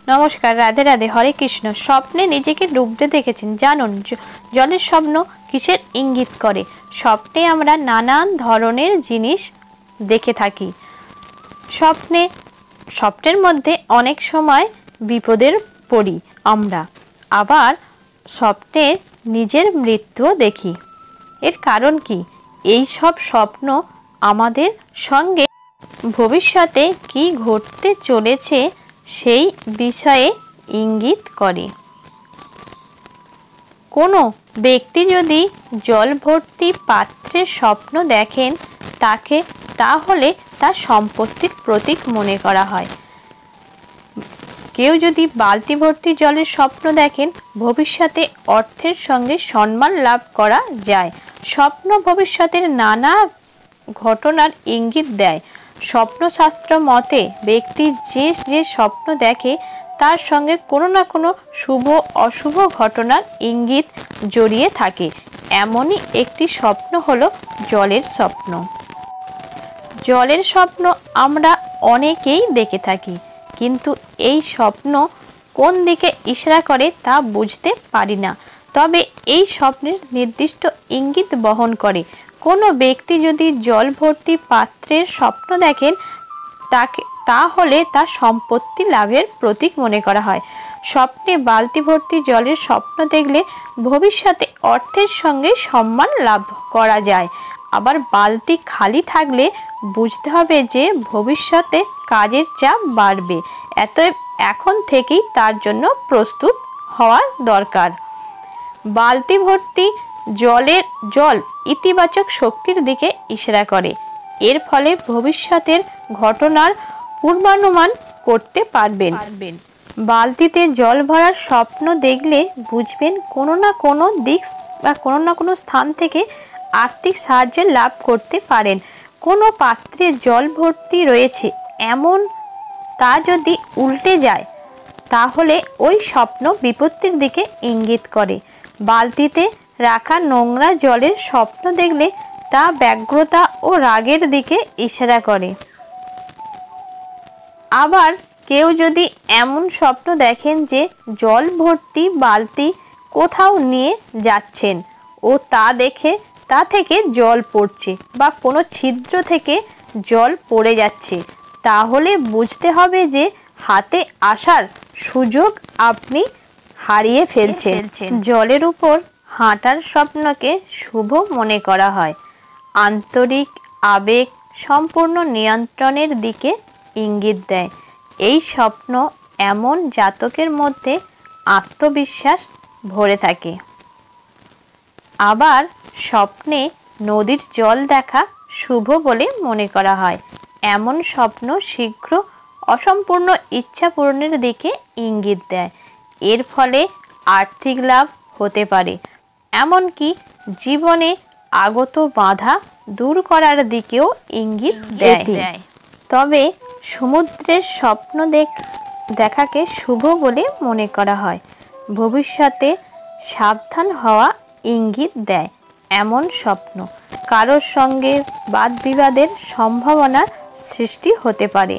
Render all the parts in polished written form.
নমস্কার, রাধে রাধে, হরে কৃষ্ণ। স্বপ্নে নিজেকে ডুবতে দেখেছেন? জানুন জলের স্বপ্ন কিসের ইঙ্গিত করে। স্বপ্নে আমরা নানান ধরনের জিনিস দেখে থাকি। স্বপ্নের মধ্যে অনেক সময় বিপদের পড়ি আমরা, আবার স্বপ্নে নিজের মৃত্যুও দেখি। এর কারণ কি? এই সব স্বপ্ন আমাদের সঙ্গে ভবিষ্যতে কি ঘটতে চলেছে সেই বিষয়ে ইঙ্গিত করে। কোনো ব্যক্তি যদি জল ভর্তি পাত্রের স্বপ্ন দেখেন তাহলে তার সম্পত্তির প্রতীক মনে করা হয়। কেউ যদি বালতি ভর্তি জলের স্বপ্ন দেখেন, ভবিষ্যতে অর্থের সঙ্গে সম্মান লাভ করা যায়। স্বপ্ন ভবিষ্যতের নানা ঘটনার ইঙ্গিত দেয়। স্বপ্নশাস্ত্র মতে ব্যক্তি যে স্বপ্ন দেখে তার সঙ্গে কোনো না কোনো শুভ অশুভ ঘটনার ইঙ্গিত জড়িয়ে থাকে। এমনই একটি স্বপ্ন হলো জলের স্বপ্ন। জলের স্বপ্ন আমরা অনেকেই দেখে থাকি, কিন্তু এই স্বপ্ন কোন দিকে ইশারা করে তা বুঝতে পারি না। তবে এই স্বপ্নের নির্দিষ্ট ইঙ্গিত বহন করে। কোনো ব্যক্তি যদি জল ভর্তি পাত্রের স্বপ্ন দেখেন তাহলে তা সম্পত্তি লাভের প্রতীক মনে করা হয়। স্বপ্নে বালতি ভর্তি জলের স্বপ্ন দেখলে ভবিষ্যতে অর্থের সঙ্গে সম্মান লাভ করা যায়। আবার বালতি খালি থাকলে বুঝতে হবে যে ভবিষ্যতে কাজের চাপ বাড়বে, এখন থেকেই তার জন্য প্রস্তুত হওয়া দরকার। বালতি ভর্তি জল ইতিবাচক শক্তির দিকে ইশারা করে। এর ফলে ভবিষ্যতের ঘটনার পূর্বানুমান করতে পারবেন। বালতিতে জল ভরার স্বপ্ন দেখলে বুঝবেন কোনো না কোনো দিক বা কোনো না কোনো স্থান থেকে আর্থিক সাহায্য লাভ করতে পারেন। কোনো পাত্রে জল ভর্তি রয়েছে এমন তা যদি উল্টে যায় তাহলে ওই স্বপ্ন বিপত্তির দিকে ইঙ্গিত করে। বালতিতে রাখা নোংরা জলের স্বপ্ন দেখলে তা ব্যগ্রতা ও রাগের দিকে ইশারা করে। আবার কেউ যদি এমন স্বপ্ন দেখেন যে জল ভর্তি বালতি কোথাও নিয়ে যাচ্ছেন ও তা থেকে জল পড়ছে বা কোনো ছিদ্র থেকে জল পড়ে যাচ্ছে, তাহলে বুঝতে হবে যে হাতে আসার সুযোগ আপনি হারিয়ে ফেলছেন। জলের উপর হাঁটার স্বপ্নকে শুভ মনে করা হয়। আন্তরিক আবেগ সম্পূর্ণ নিয়ন্ত্রণের দিকে ইঙ্গিত দেয়। এই স্বপ্ন এমন জাতকের মধ্যে আত্মবিশ্বাস ভরে থাকে। আবার স্বপ্নে নদীর জল দেখা শুভ বলে মনে করা হয়। এমন স্বপ্ন শীঘ্র অসম্পূর্ণ ইচ্ছা পূরণের দিকে ইঙ্গিত দেয়। এর ফলে আর্থিক লাভ হতে পারে, এমনকি জীবনে আগত বাধা দূর করার দিকেও ইঙ্গিত দেয়। তবে সমুদ্রের স্বপ্ন দেখাকে শুভ বলে মনে করা হয়। ভবিষ্যতে সাবধান হওয়া ইঙ্গিত দেয় এমন স্বপ্ন। কারোর সঙ্গে বাদবিবাদের সম্ভাবনা সৃষ্টি হতে পারে।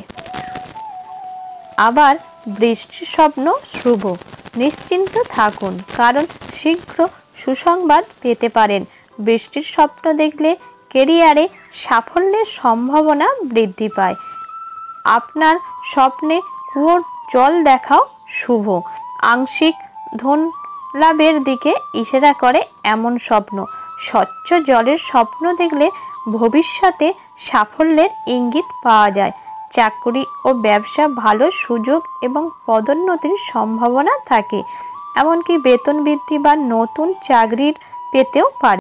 আবার বৃষ্টির স্বপ্ন শুভ। নিশ্চিন্ত থাকুন, কারণ শীঘ্র সুসংবাদ পেতে পারেন। বৃষ্টির স্বপ্ন দেখলে কেরিয়ারে সাফল্যের সম্ভাবনা বৃদ্ধি পায়। আপনার স্বপ্নে কুয়োর জল দেখাও শুভ। আংশিক ধন লাভের দিকে ইশারা করে এমন স্বপ্ন। স্বচ্ছ জলের স্বপ্ন দেখলে ভবিষ্যতে সাফল্যের ইঙ্গিত পাওয়া যায়। চাকরি ও ব্যবসা ভালো সুযোগ এবং পদোন্নতির সম্ভাবনা থাকে, এমনকি বেতন বৃদ্ধি বা নতুন চাকরির পেতেও পারে।